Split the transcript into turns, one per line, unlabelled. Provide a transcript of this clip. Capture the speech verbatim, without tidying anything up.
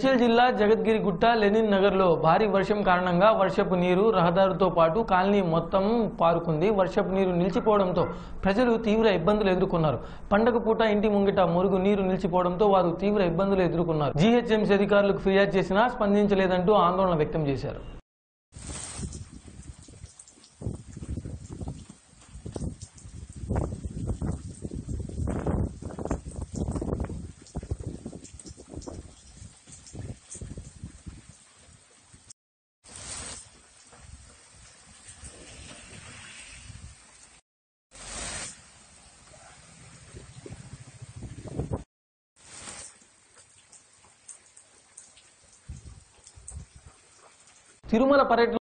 మెడ్చల్ జిల్లా జగద్గిరిగుట్ట లెనిన్ నగర్ లో భారీ వర్షం కారణంగా వర్షపు నీరు రహదారితో పాటు కాలనీ మొత్తం పారుకుంది. వర్షపు నీరు నిలిచిపోవడంతో ప్రజలు తీవ్ర ఇబ్బందులు ఎదుర్కొన్నారు. పండగ పూట ఇంటి ముంగిట మురుగు నీరు నిలిచిపోవడంతో వారు తీవ్ర ఇబ్బందులు ఎదుర్కొన్నారు. జీహెచ్ఎంసీ అధికారులకు ఫిర్యాదు చేసినా స్పందించలేదంటూ ఆందోళన వ్యక్తం చేశారు. తిరుమల పర్యటన